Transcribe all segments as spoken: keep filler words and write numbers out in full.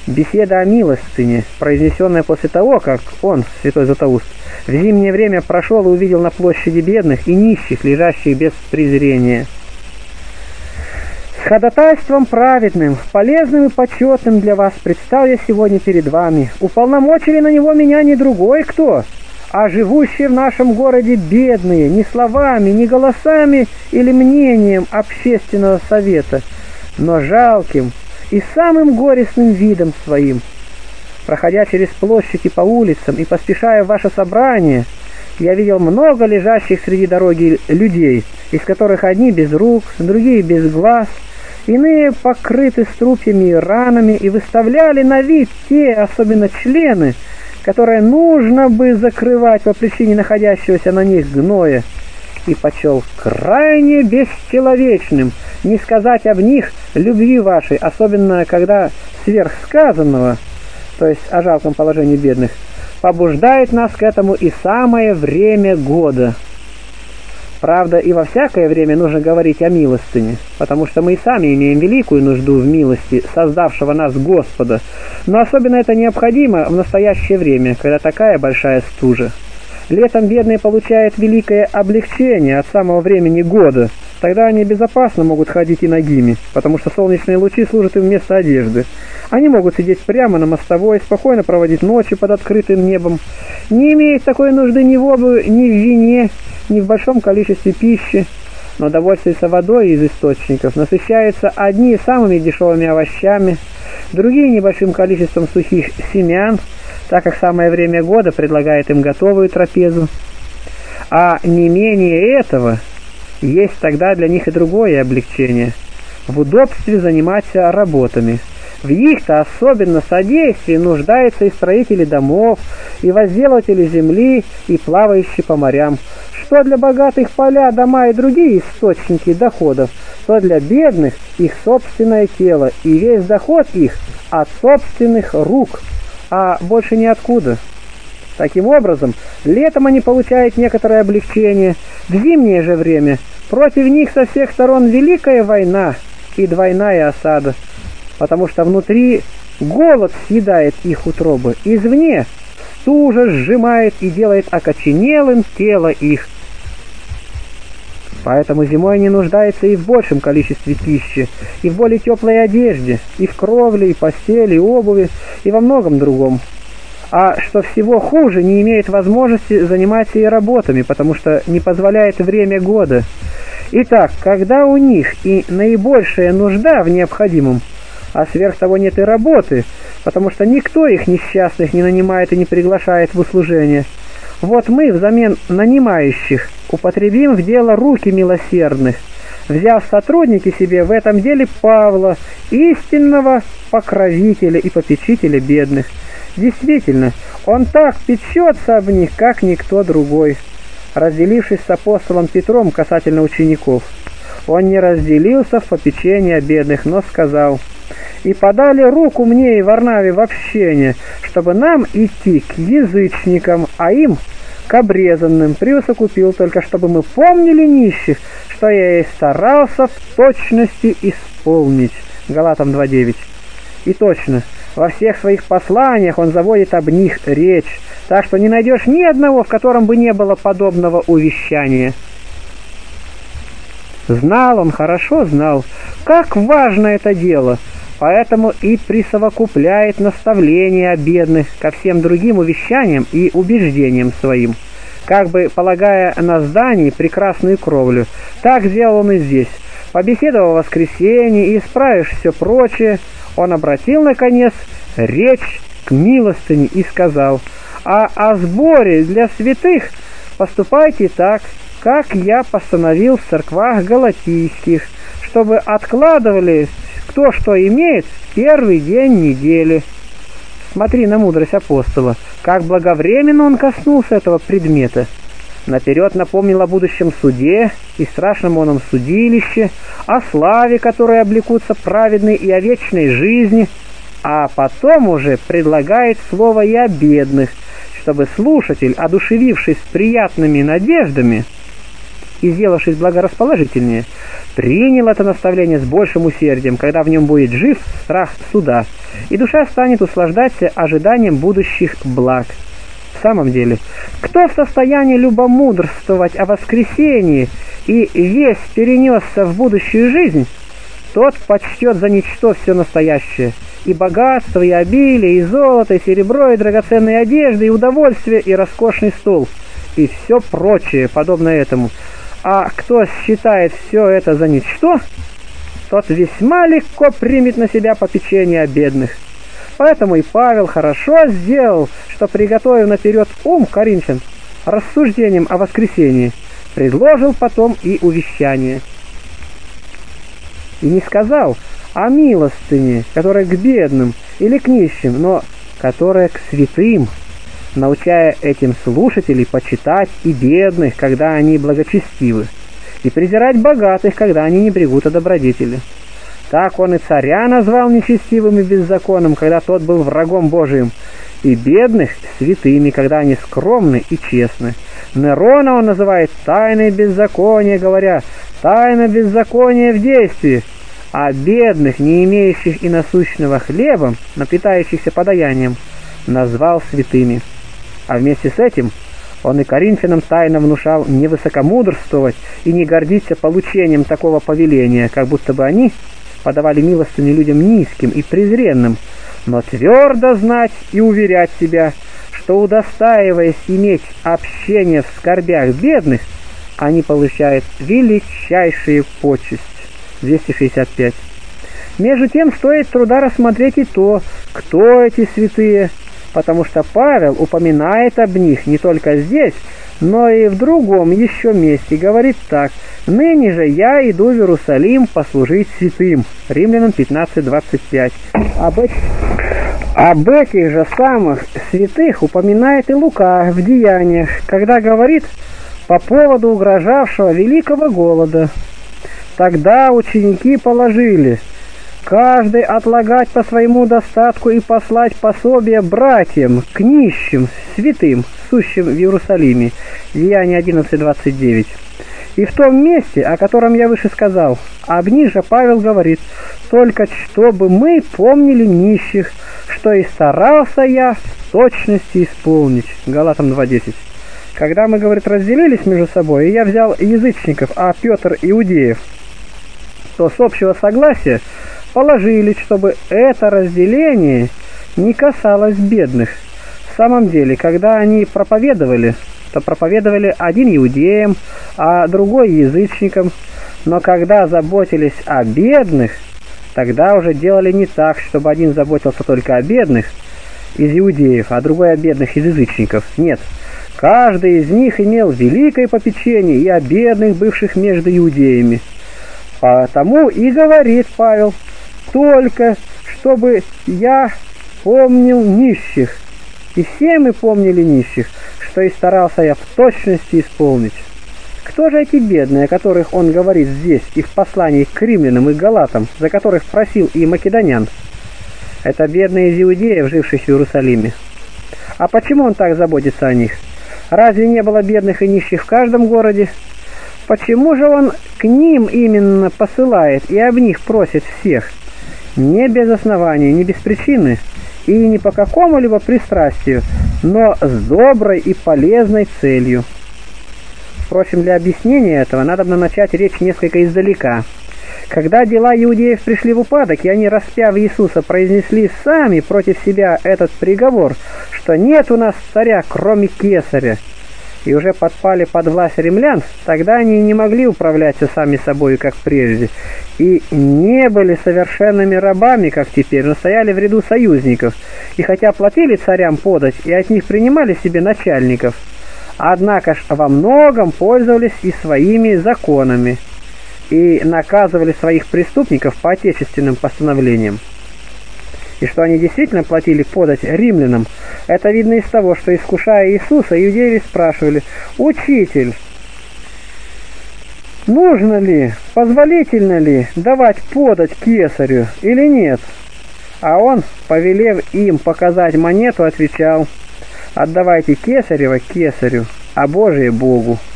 Беседа о милостыне, произнесенная после того, как он, святой Златоуст, в зимнее время прошел и увидел на площади бедных и нищих, лежащих без презрения. С ходатайством праведным, полезным и почетным для вас предстал я сегодня перед вами. Уполномочили на него меня не другой кто, а живущие в нашем городе бедные, ни словами, ни голосами или мнением общественного совета, но жалким и самым горестным видом своим. Проходя через площадь и по улицам и поспешая в ваше собрание, я видел много лежащих среди дороги людей, из которых одни без рук, другие без глаз, иные покрыты струпьями и ранами, и выставляли на вид те, особенно члены, которые нужно бы закрывать по причине находящегося на них гноя, и почел крайне бесчеловечным не сказать об них любви вашей, особенно когда сверхсказанного, то есть о жалком положении бедных, побуждает нас к этому и самое время года. Правда, и во всякое время нужно говорить о милостыне, потому что мы и сами имеем великую нужду в милости создавшего нас Господа, но особенно это необходимо в настоящее время, когда такая большая стужа. Летом бедные получают великое облегчение от самого времени года, тогда они безопасно могут ходить и нагими, потому что солнечные лучи служат им вместо одежды. Они могут сидеть прямо на мостовой, спокойно проводить ночи под открытым небом, не имея такой нужды ни в обуви, ни в вине, ни в большом количестве пищи, но довольствуются водой из источников, насыщаются одни самыми дешевыми овощами, другие небольшим количеством сухих семян, так как самое время года предлагает им готовую трапезу. А не менее этого, есть тогда для них и другое облегчение – в удобстве заниматься работами. В их-то особенно содействии нуждаются и строители домов, и возделыватели земли, и плавающие по морям. Что для богатых поля, дома и другие источники доходов, то для бедных их собственное тело, и весь доход их от собственных рук, а больше ниоткуда. Таким образом, летом они получают некоторое облегчение, в зимнее же время против них со всех сторон великая война и двойная осада, потому что внутри голод съедает их утробы, извне стужа сжимает и делает окоченелым тело их. Поэтому зимой они нуждаются и в большем количестве пищи, и в более теплой одежде, и в кровле, и постели, и обуви, и во многом другом. А что всего хуже, не имеет возможности заниматься и работами, потому что не позволяет время года. Итак, когда у них и наибольшая нужда в необходимом, а сверх того нет и работы, потому что никто их несчастных не нанимает и не приглашает в услужение, вот мы взамен нанимающих употребим в дело руки милосердных, взяв сотрудники себе в этом деле Павла, истинного покровителя и попечителя бедных. Действительно, он так печется об них, как никто другой. Разделившись с апостолом Петром касательно учеников, он не разделился в попечении о бедных, но сказал: «И подали руку мне и Варнаве в общение, чтобы нам идти к язычникам, а им к обрезанным. Приусокупил только, чтобы мы помнили нищих, что я и старался в точности исполнить». Галатам два девять. И точно, во всех своих посланиях он заводит об них речь, так что не найдешь ни одного, в котором бы не было подобного увещания. Знал он, хорошо знал, как важно это дело, поэтому и присовокупляет наставления о бедных ко всем другим увещаниям и убеждениям своим, как бы полагая на здании прекрасную кровлю. Так сделал он и здесь. Побеседовал в воскресенье и, исправив все прочее, он обратил, наконец, речь к милостыне и сказал: «А о сборе для святых поступайте так, как я постановил в церквах галатийских, чтобы откладывали кто что имеет в первый день недели». Смотри на мудрость апостола, как благовременно он коснулся этого предмета. Наперед напомнил о будущем суде и страшном оном судилище, о славе, которой облекутся праведные, и о вечной жизни, а потом уже предлагает слово и о бедных, чтобы слушатель, одушевившись приятными надеждами, и, сделавшись благорасположительнее, принял это наставление с большим усердием, когда в нем будет жив страх суда, и душа станет услаждаться ожиданием будущих благ. В самом деле, кто в состоянии любомудрствовать о воскресении и весь перенесся в будущую жизнь, тот почтет за ничто все настоящее, и богатство, и обилие, и золото, и серебро, и драгоценные одежды, и удовольствие, и роскошный стол, и все прочее, подобное этому. А кто считает все это за ничто, тот весьма легко примет на себя попечение о бедных. Поэтому и Павел хорошо сделал, что, приготовив наперед ум коринфян рассуждением о воскресении, предложил потом и увещание. И не сказал о милостыне, которая к бедным или к нищим, но которая к святым, научая этим слушателей почитать и бедных, когда они благочестивы, и презирать богатых, когда они не брегут о добродетели. Так он и царя назвал нечестивым и беззаконным, когда тот был врагом Божиим, и бедных святыми, когда они скромны и честны. Нерона он называет тайной беззакония, говоря: «Тайна беззакония в действии», а бедных, не имеющих и насущного хлебом, но питающихся подаянием, назвал святыми. А вместе с этим он и коринфянам тайно внушал не высокомудрствовать и не гордиться получением такого повеления, как будто бы они подавали милостыню людям низким и презренным, но твердо знать и уверять себя, что, удостаиваясь иметь общение в скорбях бедных, они получают величайшую почесть. двести шестьдесят пять. Между тем стоит труда рассмотреть и то, кто эти святые, потому что Павел упоминает об них не только здесь, но и в другом еще месте. Говорит так: «Ныне же я иду в Иерусалим послужить святым». Римлянам пятнадцать двадцать пять. Об этих, об этих же самых святых упоминает и Лука в Деяниях, когда говорит по поводу угрожавшего великого голода: «Тогда ученики положили каждый отлагать по своему достатку и послать пособие братьям, к нищим, святым, сущим в Иерусалиме». Деяния одиннадцать двадцать девять. И в том месте, о котором я выше сказал, об них же Павел говорит: «Только чтобы мы помнили нищих, что и старался я в точности исполнить». Галатам два десять. Когда мы, говорит, разделились между собой, и я взял язычников, а Петр иудеев, то с общего согласия положили, чтобы это разделение не касалось бедных. В самом деле, когда они проповедовали, то проповедовали один иудеям, а другой язычникам, но когда заботились о бедных, тогда уже делали не так, чтобы один заботился только о бедных из иудеев, а другой о бедных из язычников. Нет, каждый из них имел великое попечение и о бедных, бывших между иудеями. Потому и говорит Павел: «Только чтобы я помнил нищих». И все мы помнили нищих, что и старался я в точности исполнить. Кто же эти бедные, о которых он говорит здесь и в послании к римлянам и галатам, за которых просил и македонян? Это бедные из иудеев, живших в Иерусалиме. А почему он так заботится о них? Разве не было бедных и нищих в каждом городе? Почему же он к ним именно посылает и об них просит всех? Не без основания, не без причины и не по какому-либо пристрастию, но с доброй и полезной целью. Впрочем, для объяснения этого надо начать речь несколько издалека. Когда дела иудеев пришли в упадок, и они, распяв Иисуса, произнесли сами против себя этот приговор, что нет у нас царя, кроме Кесаря, и уже подпали под власть римлян, тогда они не могли управляться сами собой, как прежде, и не были совершенными рабами, как теперь, но стояли в ряду союзников, и хотя платили царям подать, и от них принимали себе начальников, однако ж во многом пользовались и своими законами, и наказывали своих преступников по отечественным постановлениям. И что они действительно платили подать римлянам, это видно из того, что, искушая Иисуса, иудеи спрашивали: «Учитель, нужно ли, позволительно ли давать подать кесарю или нет?» А он, повелев им показать монету, отвечал: «Отдавайте кесарева кесарю, а Божие Богу».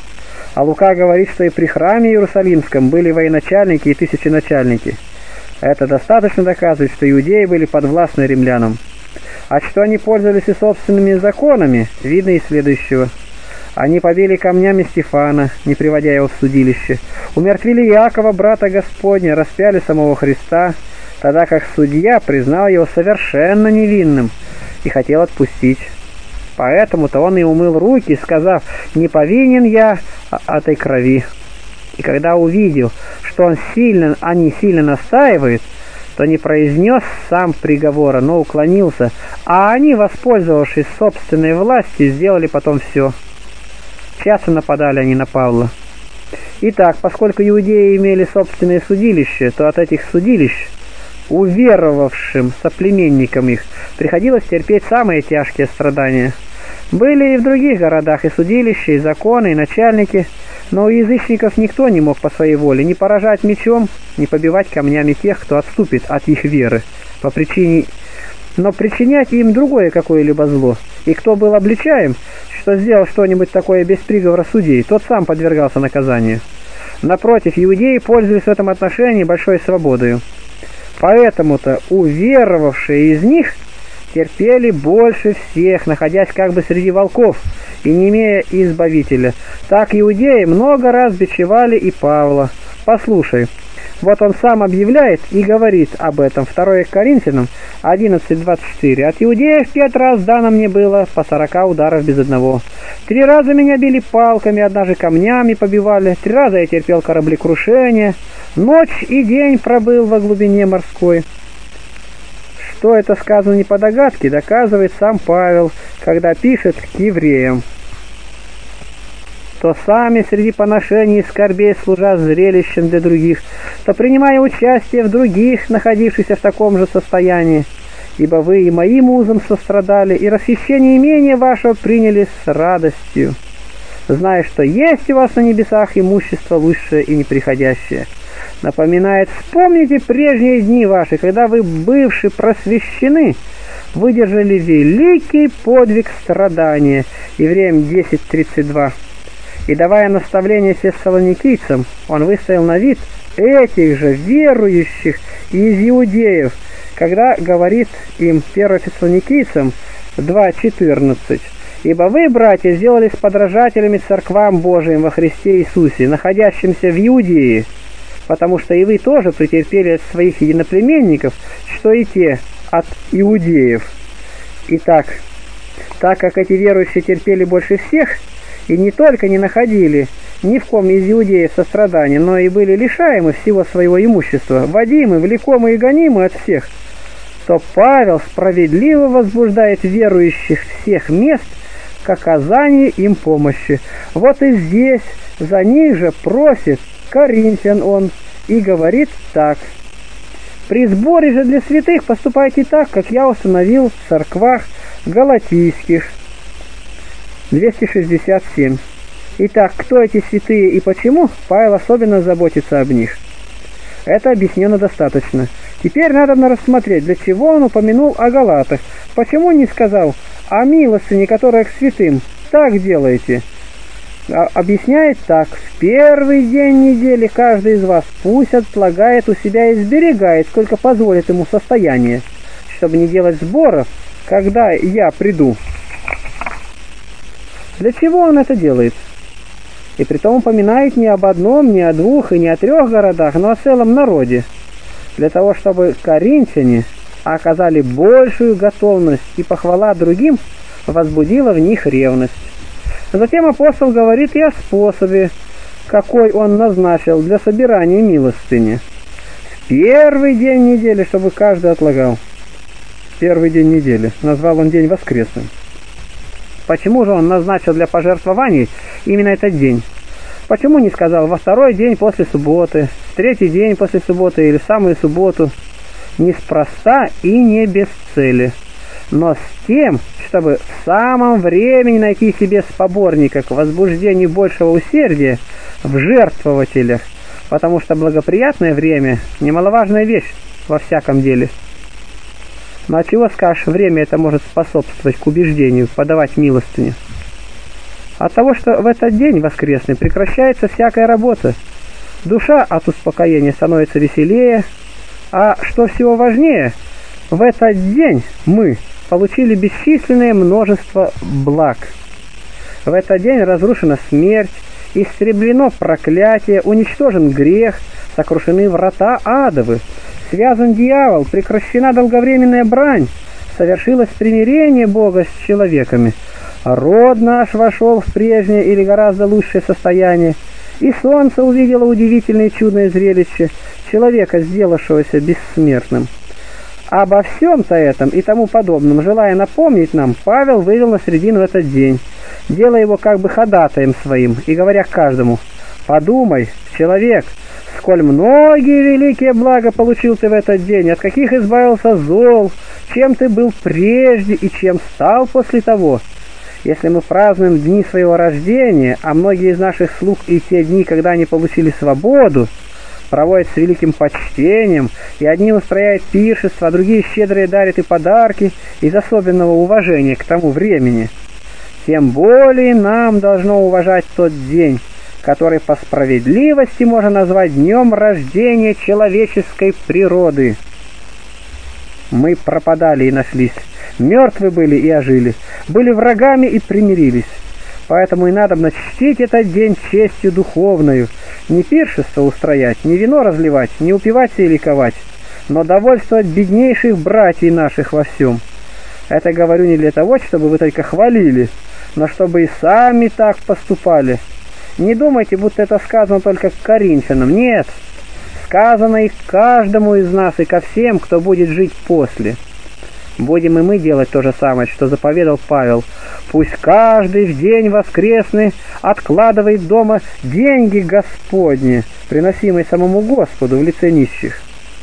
А Лука говорит, что и при храме Иерусалимском были военачальники и тысяченачальники. Это достаточно доказывает, что иудеи были подвластны римлянам. А что они пользовались и собственными законами, видно из следующего. Они побили камнями Стефана, не приводя его в судилище, умертвили Иакова, брата Господня, распяли самого Христа, тогда как судья признал его совершенно невинным и хотел отпустить. Поэтому-то он и умыл руки, сказав: «Не повинен я этой крови». И когда увидел, что он сильно, они сильно настаивают, то не произнес сам приговора, но уклонился, а они, воспользовавшись собственной властью, сделали потом все. Часто нападали они на Павла. Итак, поскольку иудеи имели собственные судилища, то от этих судилищ уверовавшим соплеменникам их приходилось терпеть самые тяжкие страдания. Были и в других городах и судилища, и законы, и начальники, но у язычников никто не мог по своей воле ни поражать мечом, ни побивать камнями тех, кто отступит от их веры, по причине, но причинять им другое какое-либо зло. И кто был обличаем, что сделал что-нибудь такое без приговора судей, тот сам подвергался наказанию. Напротив, иудеи пользовались в этом отношении большой свободою. Поэтому-то уверовавшие из них терпели больше всех, находясь как бы среди волков и не имея избавителя. Так иудеи много раз бичевали и Павла. Послушай, вот он сам объявляет и говорит об этом. второе Коринфянам одиннадцать двадцать четыре. «От иудеев пять раз дано мне было по сорока ударов без одного. Три раза меня били палками, однажды камнями побивали. Три раза я терпел кораблекрушение. Ночь и день пробыл во глубине морской». Что это сказано не по догадке, доказывает сам Павел, когда пишет к евреям: «То сами среди поношений и скорбей служа зрелищем для других, то принимая участие в других, находившихся в таком же состоянии. Ибо вы и моим узом сострадали, и расхищение имения вашего приняли с радостью, зная, что есть у вас на небесах имущество высшее и неприходящее». Напоминает: вспомните прежние дни ваши, когда вы, бывши просвещены, выдержали великий подвиг страдания. Евреям десять тридцать два. И давая наставление фессалоникийцам, он выставил на вид этих же верующих из иудеев, когда говорит им первое Фессалоникийцам два четырнадцать: «Ибо вы, братья, сделались подражателями церквам Божиим во Христе Иисусе, находящимся в Иудее, потому что и вы тоже претерпели от своих единоплеменников, что и те от иудеев. Итак, так как эти верующие терпели больше всех, и не только не находили ни в ком из иудеев сострадания, но и были лишаемы всего своего имущества, водимы, влекомы и гонимы от всех, то Павел справедливо возбуждает верующих всех мест к оказанию им помощи. Вот и здесь за них же просит Коринфян он и говорит так: «При сборе же для святых поступайте так, как я установил в церквах галатийских». двести шестьдесят семь. Итак, кто эти святые и почему Павел особенно заботится об них? Это объяснено достаточно. Теперь надо рассмотреть, для чего он упомянул о галатах. Почему не сказал о милостыне, которая к святым? Так делайте. Объясняет так: в первый день недели каждый из вас пусть отлагает у себя и сберегает, сколько позволит ему состояние, чтобы не делать сборов, когда я приду. Для чего он это делает? И притом упоминает не об одном, не о двух и не о трех городах, но о целом народе, для того, чтобы коринфяне оказали большую готовность, и похвала другим возбудила в них ревность. Затем апостол говорит и о способе, какой он назначил для собирания милостыни. В первый день недели, чтобы каждый отлагал. Первый день недели. Назвал он день воскресным. Почему же он назначил для пожертвований именно этот день? Почему не сказал во второй день после субботы, в третий день после субботы или в самую субботу? Неспроста и не без цели, но с тем, чтобы в самом времени найти себе споборника к возбуждению большего усердия в жертвователях, потому что благоприятное время – немаловажная вещь во всяком деле. Но от чего, скажешь, время это может способствовать к убеждению подавать милостыню? От того, что в этот день воскресный прекращается всякая работа. Душа от успокоения становится веселее, а что всего важнее, в этот день мы получили бесчисленное множество благ. В этот день разрушена смерть, истреблено проклятие, уничтожен грех, сокрушены врата адовы, связан дьявол, прекращена долговременная брань, совершилось примирение Бога с человеками, род наш вошел в прежнее или гораздо лучшее состояние, и солнце увидело удивительное и чудное зрелище человека, сделавшегося бессмертным. Обо всем-то этом и тому подобном, желая напомнить нам, Павел вывел на середину этот день, делая его как бы ходатаем своим и говоря каждому: «Подумай, человек, сколь многие великие блага получил ты в этот день, от каких избавился зол, чем ты был прежде и чем стал после того». Если мы празднуем дни своего рождения, а многие из наших слуг и те дни, когда они получили свободу, проводят с великим почтением, и одни устрояют пиршества, а другие щедрые дарят и подарки из особенного уважения к тому времени, тем более нам должно уважать тот день, который по справедливости можно назвать днем рождения человеческой природы. Мы пропадали и нашлись, мертвы были и ожили, были врагами и примирились. Поэтому и надо чтить этот день честью духовною, не пиршество устроять, не вино разливать, не упиваться и ликовать, но довольствовать беднейших братьев наших во всем. Это говорю не для того, чтобы вы только хвалили, но чтобы и сами так поступали. Не думайте, будто это сказано только к коринфянам. Нет, сказано и к каждому из нас, и ко всем, кто будет жить после. Будем и мы делать то же самое, что заповедал Павел. Пусть каждый в день воскресный откладывает дома деньги Господни, приносимые самому Господу в лице нищих.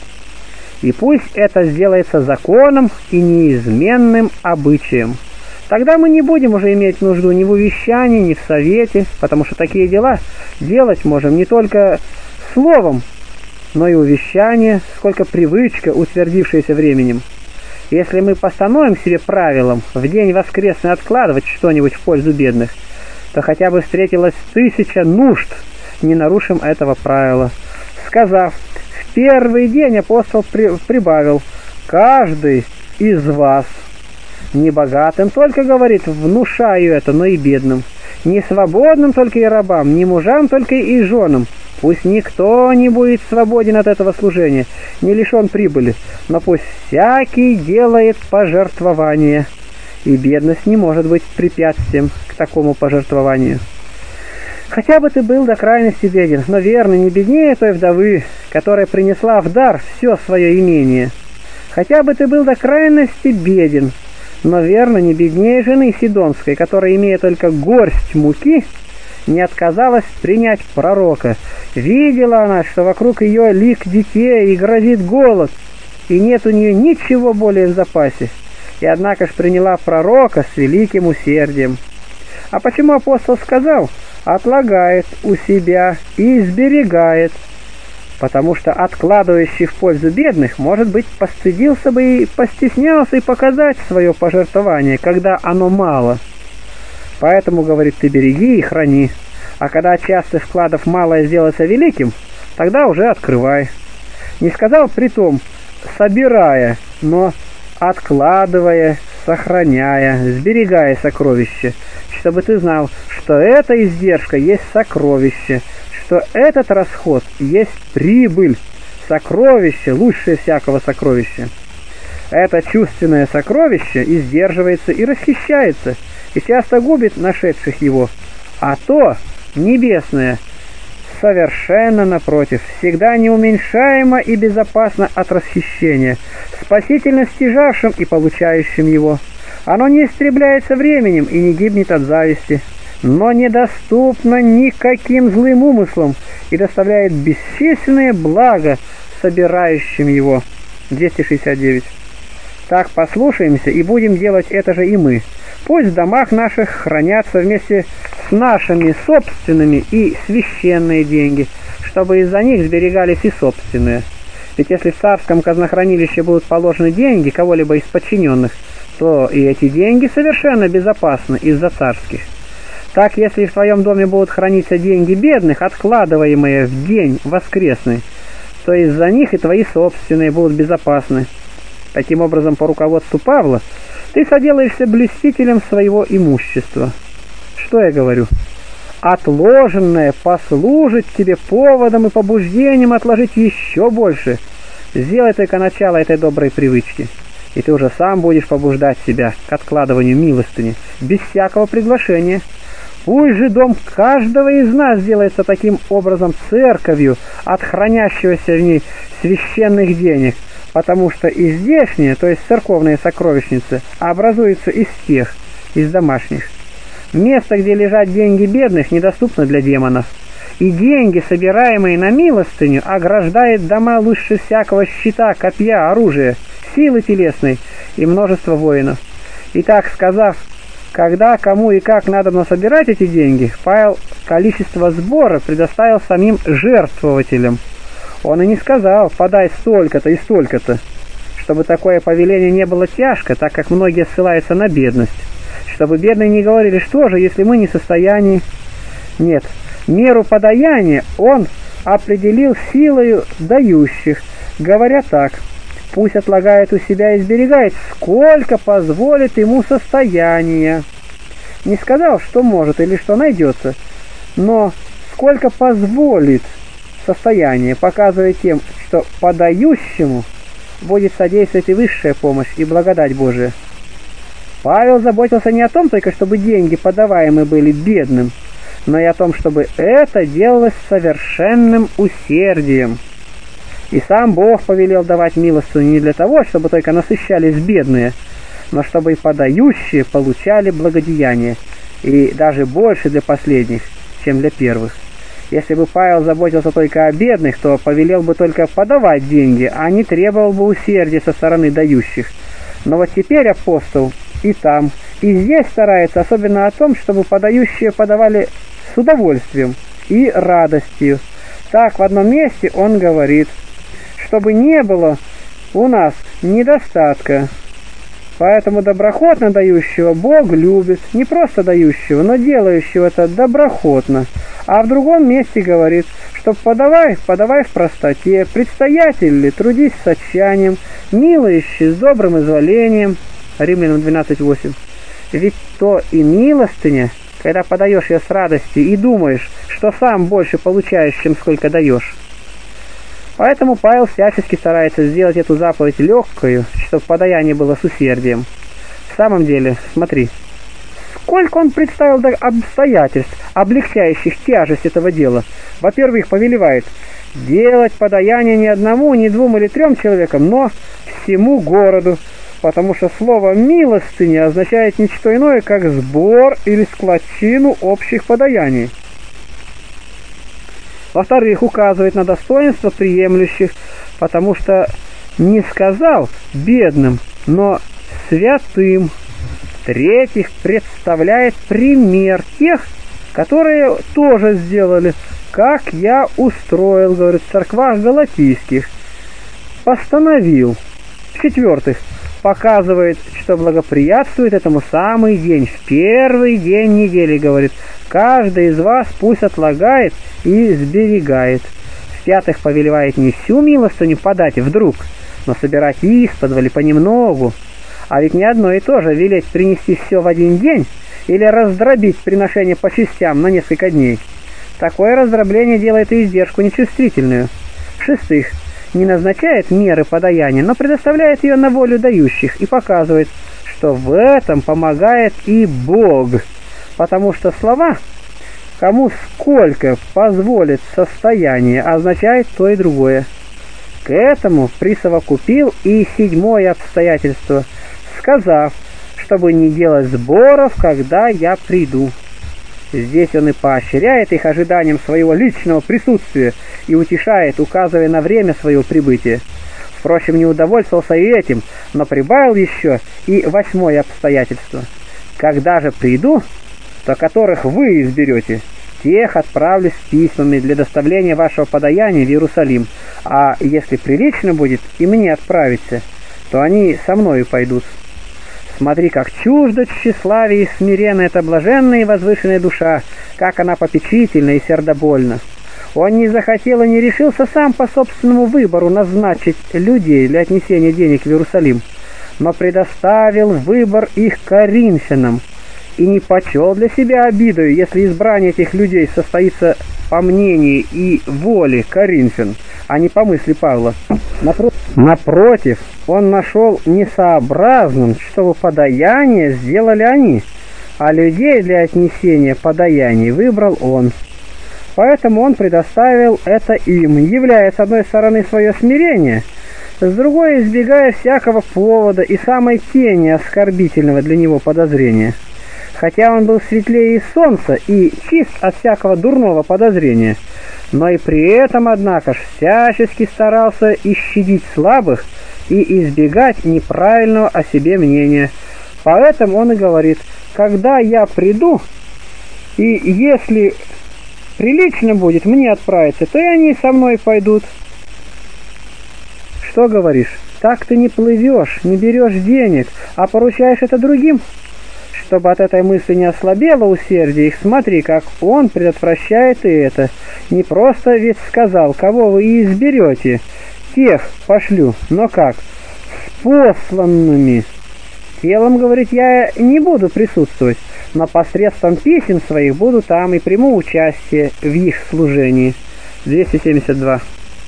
И пусть это сделается законом и неизменным обычаем. Тогда мы не будем уже иметь нужду ни в увещании, ни в совете, потому что такие дела делать можем не только словом, но и увещание, сколько привычка, утвердившаяся временем. Если мы постановим себе правилом в день воскресный откладывать что-нибудь в пользу бедных, то хотя бы встретилось тысяча нужд, не нарушим этого правила. Сказав, в первый день апостол при, прибавил: «Каждый из вас». Не богатым только, говорит, внушаю это, но и бедным. Не свободным только и рабам, не мужам только и женам. Пусть никто не будет свободен от этого служения, не лишен прибыли, но пусть всякий делает пожертвование, и бедность не может быть препятствием к такому пожертвованию. Хотя бы ты был до крайности беден, но верно, не беднее той вдовы, которая принесла в дар все свое имение. Хотя бы ты был до крайности беден, но верно, не беднее жены Сидонской, которая, имея только горсть муки, не отказалась принять пророка. Видела она, что вокруг ее лик детей и грозит голод, и нет у нее ничего более в запасе, и однако ж приняла пророка с великим усердием. А почему апостол сказал: «Отлагает у себя и сберегает», потому что откладывающий в пользу бедных, может быть, постыдился бы и постеснялся и показать свое пожертвование, когда оно мало. Поэтому, говорит, ты береги и храни, а когда от частых вкладов малое сделается великим, тогда уже открывай. Не сказал притом собирая, но откладывая, сохраняя, сберегая сокровище, чтобы ты знал, что эта издержка есть сокровище, что этот расход есть прибыль, сокровище, лучшее всякого сокровища. Это чувственное сокровище издерживается и расхищается, и часто губит нашедших его, а то небесное совершенно напротив, всегда неуменьшаемо и безопасно от расхищения, спасительно стяжавшим и получающим его. Оно не истребляется временем и не гибнет от зависти, но недоступно никаким злым умыслам и доставляет бесчисленные блага собирающим его. двести шестьдесят девять. Так послушаемся и будем делать это же и мы. Пусть в домах наших хранятся вместе с нашими собственными и священные деньги, чтобы из-за них сберегались и собственные. Ведь если в царском казнохранилище будут положены деньги кого-либо из подчиненных, то и эти деньги совершенно безопасны из-за царских. Так, если в твоем доме будут храниться деньги бедных, откладываемые в день воскресный, то из-за них и твои собственные будут безопасны. Таким образом, по руководству Павла, ты соделаешься блюстителем своего имущества. Что я говорю? Отложенное послужит тебе поводом и побуждением отложить еще больше. Сделай только начало этой доброй привычки, и ты уже сам будешь побуждать себя к откладыванию милостыни, без всякого приглашения. Пусть же дом каждого из нас делается таким образом церковью от хранящегося в ней священных денег, потому что и здешние, то есть церковные сокровищницы, образуются из тех, из домашних. Место, где лежат деньги бедных, недоступно для демонов, и деньги, собираемые на милостыню, ограждает дома лучше всякого щита, копья, оружия, силы телесной и множества воинов. Итак, сказав, когда, кому и как надо собирать эти деньги, Павел количество сбора предоставил самим жертвователям. Он и не сказал, подай столько-то и столько-то, чтобы такое повеление не было тяжко, так как многие ссылаются на бедность, чтобы бедные не говорили, что же, если мы не в состоянии. Нет, меру подаяния он определил силою дающих, говоря так: пусть отлагает у себя и сберегает, сколько позволит ему состояние. Не сказал, что может или что найдется, но сколько позволит состояние, показывая тем, что подающему будет содействовать и высшая помощь, и благодать Божия. Павел заботился не о том только, чтобы деньги подаваемые были бедным, но и о том, чтобы это делалось совершенным усердием. И сам Бог повелел давать милостыню не для того, чтобы только насыщались бедные, но чтобы и подающие получали благодеяние, и даже больше для последних, чем для первых. Если бы Павел заботился только о бедных, то повелел бы только подавать деньги, а не требовал бы усердия со стороны дающих. Но вот теперь апостол и там, и здесь старается особенно о том, чтобы подающие подавали с удовольствием и радостью. Так, в одном месте он говорит, чтобы не было у нас недостатка. Поэтому доброхотно дающего Бог любит, не просто дающего, но делающего это доброхотно. А в другом месте говорит, что подавай, подавай в простоте, предстоятель ли, трудись с отчаянием, милующий с добрым изволением. Римлянам двенадцать восемь. Ведь то и милостыня, когда подаешь ее с радостью и думаешь, что сам больше получаешь, чем сколько даешь. Поэтому Павел всячески старается сделать эту заповедь легкою, чтобы подаяние было с усердием. В самом деле, смотри, сколько он представил обстоятельств, облегчающих тяжесть этого дела. Во-первых, повелевает делать подаяние не одному, не двум или трем человекам, но всему городу, потому что слово «милостыня» означает не что иное, как сбор или складчину общих подаяний. Во-вторых, указывает на достоинство приемлющих, потому что не сказал бедным, но святым. В-третьих, представляет пример тех, которые тоже сделали, как я устроил, говорит, в церквах галатийских, постановил. В-четвертых, показывает, что благоприятствует этому самый день, в первый день недели, говорит, каждый из вас пусть отлагает и сберегает. В-пятых, повелевает не всю милостыню подать вдруг, но собирать исподволь понемногу. А ведь не одно и то же велеть принести все в один день или раздробить приношение по частям на несколько дней. Такое раздробление делает и издержку нечувствительную. В-шестых, не назначает меры подаяния, но предоставляет ее на волю дающих и показывает, что в этом помогает и Бог, потому что слова «кому сколько позволит состояние» означает то и другое. К этому присовокупил и седьмое обстоятельство, сказав, чтобы не делать сборов, когда я приду. Здесь он и поощряет их ожиданием своего личного присутствия и утешает, указывая на время своего прибытия. Впрочем, не удовольствовался и этим, но прибавил еще и восьмое обстоятельство. Когда же приду, то которых вы изберете, тех отправлю с письмами для доставления вашего подаяния в Иерусалим, а если прилично будет и мне отправиться, то они со мною пойдут. Смотри, как чуждо тщеславие и смиренно эта блаженная и возвышенная душа, как она попечительна и сердобольна. Он не захотел и не решился сам по собственному выбору назначить людей для отнесения денег в Иерусалим, но предоставил выбор их коринфянам, и не почел для себя обидою, если избрание этих людей состоится по мнению и воле коринфян, а не по мысли Павла. Напротив, он нашел несообразным, чтобы подаяние сделали они, а людей для отнесения подаяний выбрал он. Поэтому он предоставил это им, являя с одной стороны свое смирение, с другой избегая всякого повода и самой тени оскорбительного для него подозрения. Хотя он был светлее солнца и чист от всякого дурного подозрения, но и при этом, однако ж, всячески старался и щадить слабых и избегать неправильного о себе мнения. Поэтому он и говорит: когда я приду, и если прилично будет мне отправиться, то и они со мной пойдут. Что говоришь? Так ты не плывешь, не берешь денег, а поручаешь это другим? Чтобы от этой мысли не ослабело усердие их, смотри, как он предотвращает и это. Не просто ведь сказал, кого вы и изберете, тех пошлю, но как? С посланными. Телом, говорит, я не буду присутствовать, но посредством писем своих буду там и приму участие в их служении. двести семьдесят два.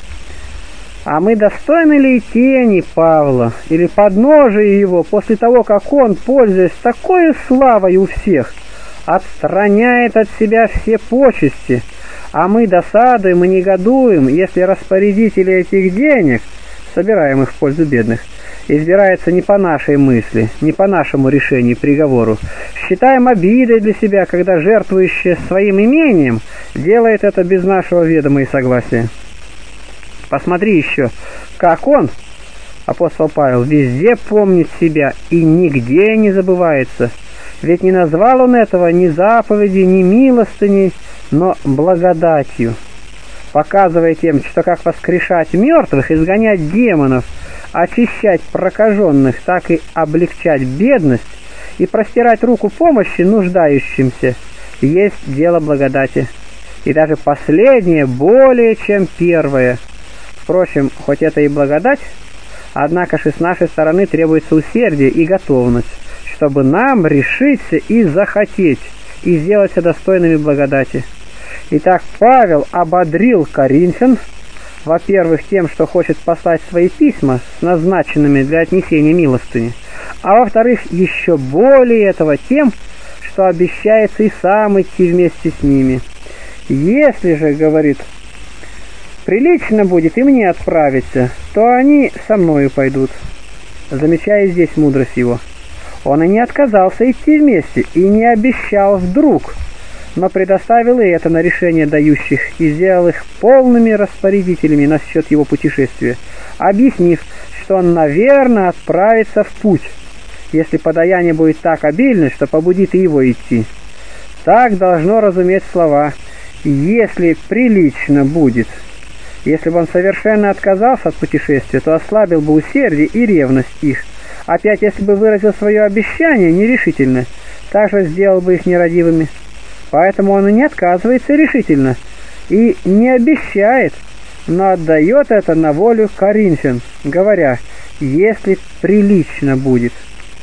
А мы достойны ли и тени Павла, или подножия его, после того, как он, пользуясь такой славой у всех, отстраняет от себя все почести, а мы досадуем и негодуем, если распорядители этих денег, собираемых в пользу бедных, избирается не по нашей мысли, не по нашему решению и приговору. Считаем обидой для себя, когда жертвующий своим имением делает это без нашего ведома и согласия. Посмотри еще, как он, апостол Павел, везде помнит себя и нигде не забывается. Ведь не назвал он этого ни заповеди, ни милостыней, но благодатью, показывая тем, что как воскрешать мертвых, изгонять демонов, очищать прокаженных, так и облегчать бедность и простирать руку помощи нуждающимся, есть дело благодати. И даже последнее более, чем первое. Впрочем, хоть это и благодать, однако же с нашей стороны требуется усердие и готовность, чтобы нам решиться и захотеть, и сделаться достойными благодати. Итак, Павел ободрил коринфян, во-первых, тем, что хочет послать свои письма с назначенными для отнесения милостыни, а во-вторых, еще более этого тем, что обещается и сам идти вместе с ними. Если же, говорит, прилично будет и мне отправиться, то они со мною пойдут. Замечая здесь мудрость его, он и не отказался идти вместе, и не обещал вдруг, но предоставил и это на решение дающих, и сделал их полными распорядителями насчет его путешествия, объяснив, что он, наверное, отправится в путь, если подаяние будет так обильно, что побудит и его идти. Так должно разуметь слова «если прилично будет». Если бы он совершенно отказался от путешествия, то ослабил бы усердие и ревность их. Опять, если бы выразил свое обещание нерешительно, также сделал бы их нерадивыми. Поэтому он и не отказывается решительно, и не обещает, но отдает это на волю коринфян, говоря, если прилично будет.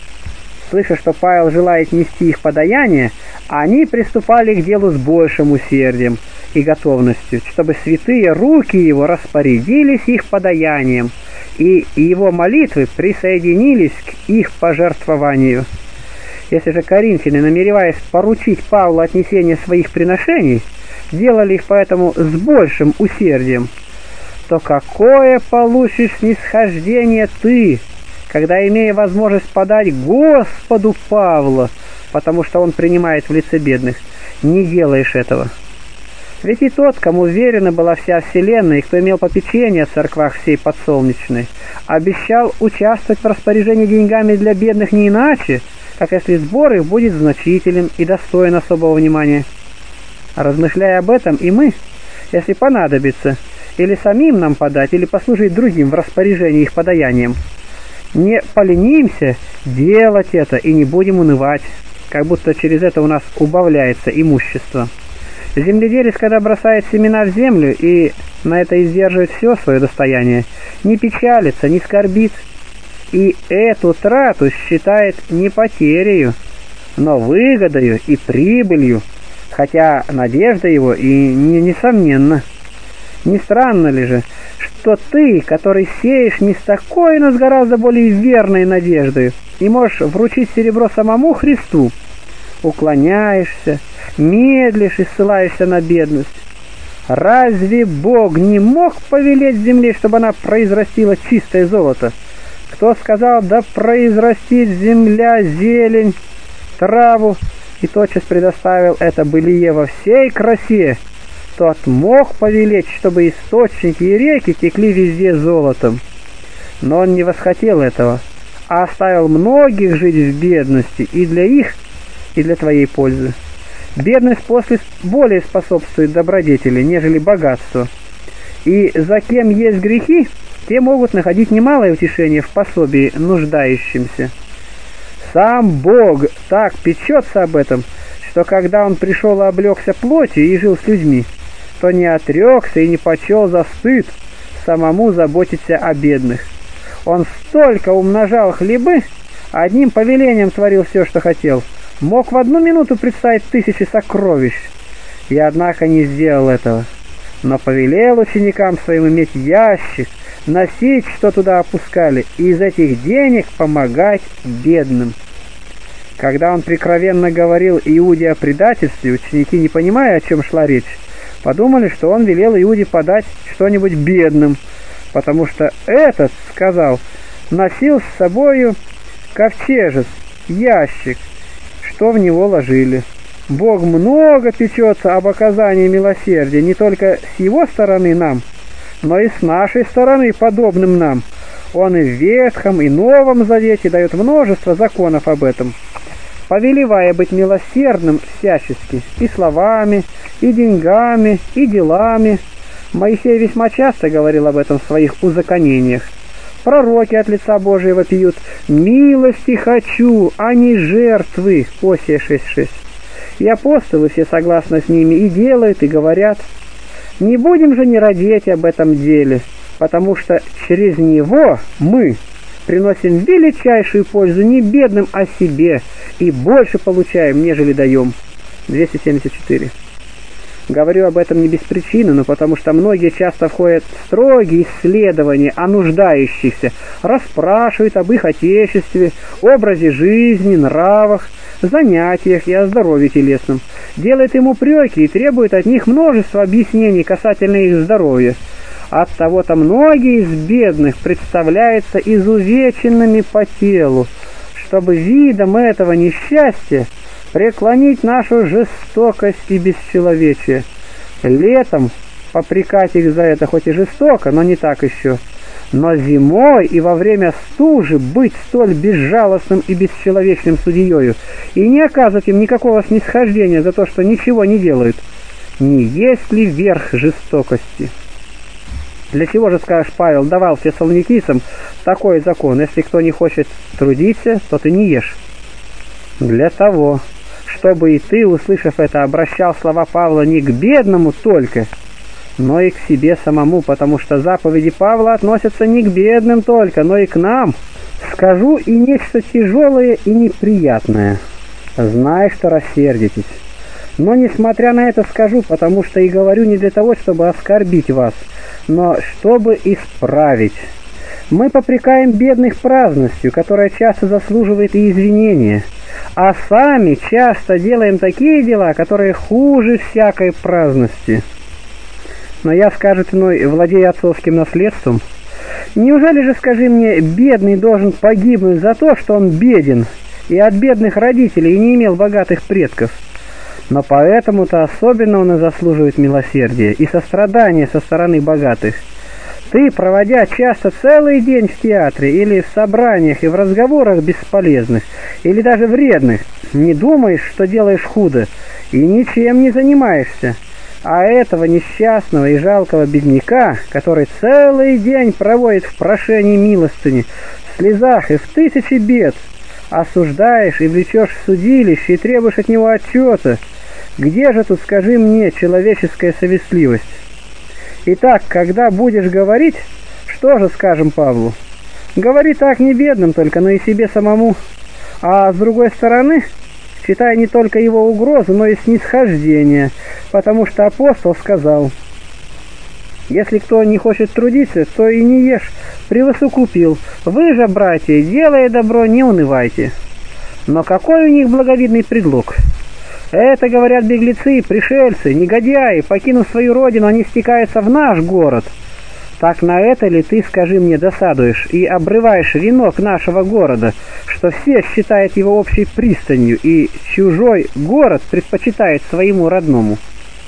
Слыша, что Павел желает нести их подаяние, они приступали к делу с большим усердием и готовностью, чтобы святые руки его распорядились их подаянием, и его молитвы присоединились к их пожертвованию. Если же коринфяне, намереваясь поручить Павлу отнесение своих приношений, делали их поэтому с большим усердием, то какое получишь снисхождение ты, когда, имея возможность подать Господу Павла, потому что он принимает в лице бедных, не делаешь этого? Ведь и тот, кому верена была вся вселенная, и кто имел попечение о церквах всей подсолнечной, обещал участвовать в распоряжении деньгами для бедных не иначе, как если сбор их будет значителен и достоин особого внимания. Размышляя об этом, и мы, если понадобится, или самим нам подать, или послужить другим в распоряжении их подаянием, не поленимся делать это и не будем унывать, как будто через это у нас убавляется имущество. Земледелец, когда бросает семена в землю и на это издерживает все свое достояние, не печалится, не скорбит, и эту трату считает не потерею, но выгодою и прибылью, хотя надежда его и не несомненна. Не странно ли же, что ты, который сеешь не с такой, но с гораздо более верной надеждой, и можешь вручить серебро самому Христу, уклоняешься, медлишь и ссылаешься на бедность? Разве Бог не мог повелеть земле, чтобы она произрастила чистое золото? Кто сказал: да произрастит земля зелень, траву, и тотчас предоставил это былие во всей красе, тот мог повелеть, чтобы источники и реки текли везде золотом. Но он не восхотел этого, а оставил многих жить в бедности и для их, и для твоей пользы. Бедность после более способствует добродетели, нежели богатство. И за кем есть грехи, те могут находить немалое утешение в пособии нуждающимся. Сам Бог так печется об этом, что когда Он пришел и облегся плотью и жил с людьми, то не отрекся и не почел за стыд самому заботиться о бедных. Он столько умножал хлебы, одним повелением творил все, что хотел, мог в одну минуту представить тысячи сокровищ, и однако не сделал этого, но повелел ученикам своим иметь ящик, носить, что туда опускали, и из этих денег помогать бедным. Когда он прикровенно говорил Иуде о предательстве, ученики, не понимая, о чем шла речь, подумали, что он велел Иуде подать что-нибудь бедным, потому что этот, сказал, носил с собою ковчежец, ящик, что в него ложили. Бог много печется об оказании милосердия не только с его стороны нам, но и с нашей стороны подобным нам. Он и в Ветхом, и Новом Завете дает множество законов об этом, повелевая быть милосердным всячески, и словами, и деньгами, и делами. Моисей весьма часто говорил об этом в своих узаконениях. Пророки от лица Божьего пьют: «Милости хочу, а не жертвы» Осия шесть шесть. И апостолы все согласно с ними и делают, и говорят. Не будем же не радеть об этом деле, потому что через него мы приносим величайшую пользу не бедным, а себе, и больше получаем, нежели даем. двести семьдесят четыре. Говорю об этом не без причины, но потому что многие часто входят в строгие исследования о нуждающихся, расспрашивают об их отечестве, образе жизни, нравах, занятиях и о здоровье телесном, делают им упреки и требуют от них множество объяснений касательно их здоровья. Оттого-то многие из бедных представляются изувеченными по телу, чтобы видом этого несчастья преклонить нашу жестокость и бесчеловечие. Летом попрекать их за это хоть и жестоко, но не так еще. Но зимой и во время стужи быть столь безжалостным и бесчеловечным судьею и не оказывать им никакого снисхождения за то, что ничего не делают, не есть ли верх жестокости? Для чего же, скажешь, Павел давал фессалоникийцам такой закон: если кто не хочет трудиться, то ты не ешь? Для того, чтобы и ты, услышав это, обращал слова Павла не к бедному только, но и к себе самому, потому что заповеди Павла относятся не к бедным только, но и к нам. Скажу и нечто тяжелое и неприятное. Знай, что рассердитесь. Но, несмотря на это, скажу, потому что и говорю не для того, чтобы оскорбить вас, но чтобы исправить. Мы попрекаем бедных праздностью, которая часто заслуживает и извинения, а сами часто делаем такие дела, которые хуже всякой праздности. Но я, скажет иной, владея отцовским наследством, неужели же, скажи мне, бедный должен погибнуть за то, что он беден, и от бедных родителей, и не имел богатых предков? Но поэтому-то особенно он и заслуживает милосердия и сострадания со стороны богатых. Ты, проводя часто целый день в театре или в собраниях и в разговорах бесполезных, или даже вредных, не думаешь, что делаешь худо, и ничем не занимаешься, А этого несчастного и жалкого бедняка, который целый день проводит в прошении милостыни, в слезах и в тысячи бед, осуждаешь и влечешь в судилище и требуешь от него отчета, где же тут, скажи мне, человеческая совестливость? Итак, когда будешь говорить, что же скажем Павлу? Говори так не бедным только, но и себе самому. А с другой стороны, считай не только его угрозу, но и снисхождение, потому что апостол сказал: «Если кто не хочет трудиться, то и не ешь, превосукупил. Вы же, братья, делая добро, не унывайте». Но какой у них благовидный предлог? Это, говорят, беглецы, пришельцы, негодяи, покинув свою родину, они стекаются в наш город. Так на это ли ты, скажи мне, досадуешь и обрываешь венок нашего города, что все считают его общей пристанью, и чужой город предпочитает своему родному?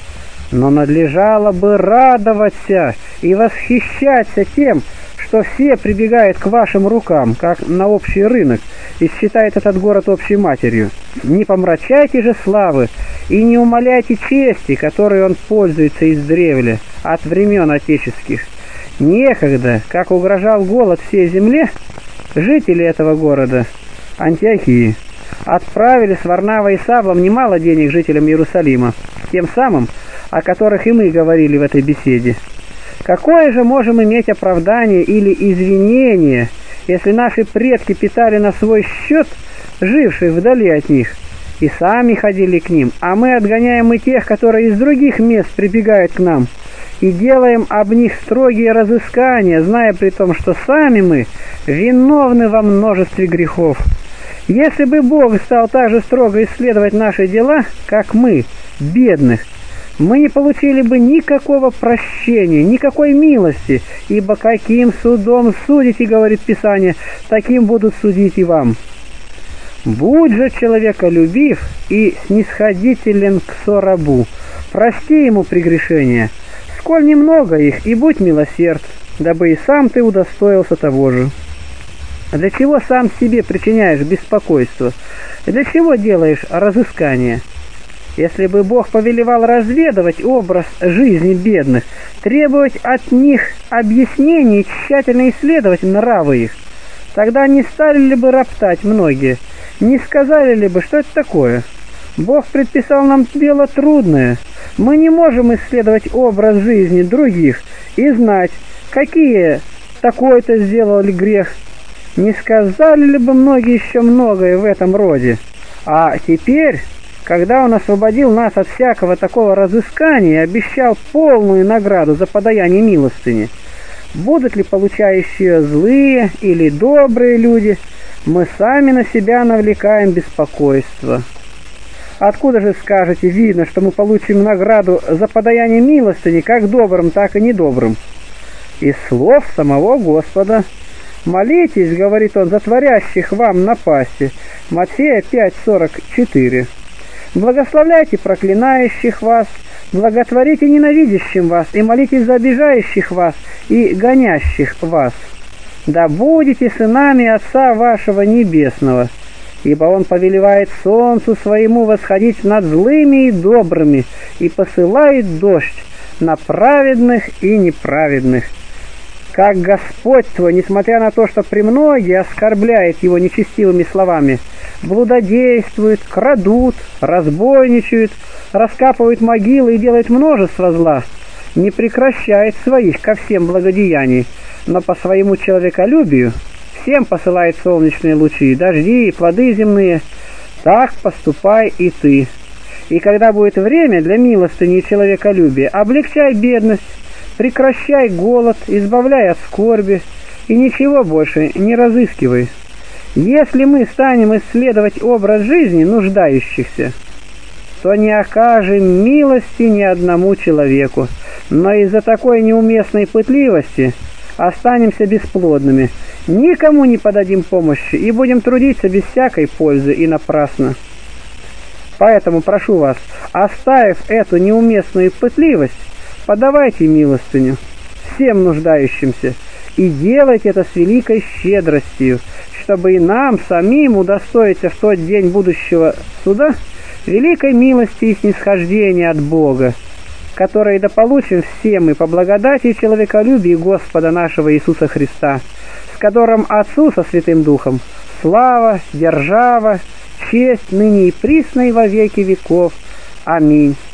Но надлежало бы радоваться и восхищаться тем, что все прибегают к вашим рукам, как на общий рынок, и считают этот город общей матерью. Не помрачайте же славы и не умаляйте чести, которой он пользуется издревле, от времен отеческих. Некогда, как угрожал голод всей земле, жители этого города, Антиохии, отправили с Варнавой и Савлом немало денег жителям Иерусалима, тем самым, о которых и мы говорили в этой беседе. Какое же можем иметь оправдание или извинение, если наши предки питали на свой счет живших вдали от них, и сами ходили к ним, а мы отгоняем и тех, которые из других мест прибегают к нам, и делаем об них строгие разыскания, зная при том, что сами мы виновны во множестве грехов. Если бы Бог стал так же строго исследовать наши дела, как мы, бедных, мы не получили бы никакого прощения, никакой милости, ибо каким судом судите, говорит Писание, таким будут судить и вам. Будь же человеколюбив и снисходителен к сорабу, прости ему прегрешения, сколь немного их, и будь милосерд, дабы и сам ты удостоился того же. Для чего сам себе причиняешь беспокойство? Для чего делаешь разыскание? Если бы Бог повелевал разведывать образ жизни бедных, требовать от них объяснений и тщательно исследовать нравы их, тогда не стали ли бы роптать многие, не сказали ли бы, что это такое? Бог предписал нам дело трудное. Мы не можем исследовать образ жизни других и знать, какие такой-то сделали грех. Не сказали ли бы многие еще многое в этом роде? А теперь, когда Он освободил нас от всякого такого разыскания и обещал полную награду за подаяние милостыни, будут ли получающие злые или добрые люди, мы сами на себя навлекаем беспокойство. Откуда же, скажете, видно, что мы получим награду за подаяние милостыни, как добрым, так и недобрым? Из слов самого Господа. «Молитесь, — говорит Он, — за творящих вам напасти». Матфея пять сорок четыре. «Благословляйте проклинающих вас, благотворите ненавидящим вас, и молитесь за обижающих вас и гонящих вас. Да будете сынами Отца вашего Небесного, ибо Он повелевает солнцу своему восходить над злыми и добрыми, и посылает дождь на праведных и неправедных. Как Господь твой, несмотря на то, что премногие оскорбляет Его нечестивыми словами, блудодействуют, крадут, разбойничают, раскапывают могилы и делают множество зла, не прекращает своих ко всем благодеяний, но по своему человеколюбию всем посылает солнечные лучи, дожди и плоды земные. Так поступай и ты. И когда будет время для милостыни и человеколюбия, облегчай бедность, прекращай голод, избавляй от скорби, и ничего больше не разыскивай. Если мы станем исследовать образ жизни нуждающихся, то не окажем милости ни одному человеку, но из-за такой неуместной пытливости останемся бесплодными, никому не подадим помощи и будем трудиться без всякой пользы и напрасно. Поэтому прошу вас, оставив эту неуместную пытливость, подавайте милостыню всем нуждающимся и делайте это с великой щедростью, чтобы и нам самим удостоиться в тот день будущего суда великой милости и снисхождения от Бога, которые дополучим все мы по благодати и человеколюбию Господа нашего Иисуса Христа, с которым Отцу со Святым Духом слава, держава, честь ныне и присно и во веки веков. Аминь.